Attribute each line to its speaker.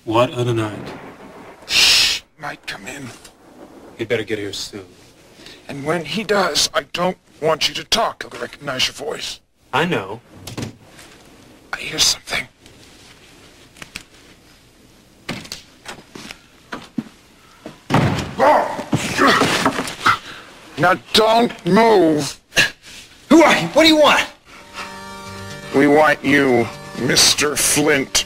Speaker 1: What other night?
Speaker 2: Shh, might come in.
Speaker 1: He'd better get here soon.
Speaker 2: And when he does, I don't want you to talk. He'll recognize your voice.
Speaker 1: I know.
Speaker 2: I hear something. Now don't move.
Speaker 3: Who are you? What do you want?
Speaker 2: We want you, Mr. Flint.